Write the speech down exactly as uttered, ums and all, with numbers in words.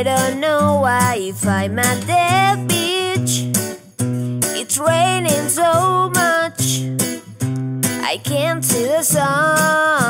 I don't know why if I'm at the beach. It's raining so much I can't see the sun.